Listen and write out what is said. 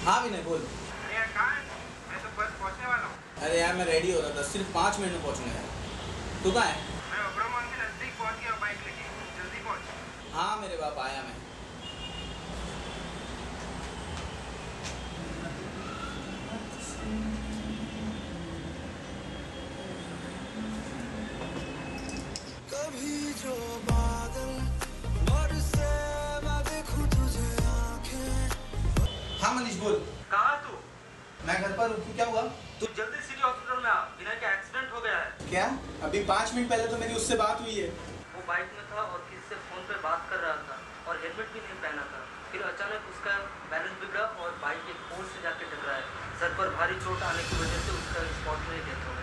हाँ विनय बोल। अरे यार कहाँ है? मैं तो बस पहुँचने वाला हूँ। अरे यार मैं रेडी हो रहा था, सिर्फ 5 मिनट में पहुँचूंगा यार। तू कहाँ है? मैं ओबरा मॉल के नज़दीक पहुँच गया बाइक लेके। जल्दी पहुँच। हाँ मेरे बाप आया मैं। कभी जो बादल बरसे मैं देखूं तुझे आंखें। हाँ मनीष बोल। कहाँ तू? मैं घर पर हूँ, क्या हुआ? तू जल्दी सिटी हॉस्पिटल में आ। विनय का एक्सीडेंट हो गया है। क्या? अभी 5 मिनट पहले तो मेरी उससे बात हुई है। वो बाइक में था और किसी से फोन पे बात कर रहा था और हेलमेट भी नहीं पहना था। फिर अचानक उसका बैलेंस बिगड़ा और बाइक एक पोल से जाके टकराया। सर पर भारी चोट आने की वजह से उसका स्पॉट में ही डेथ हो गया।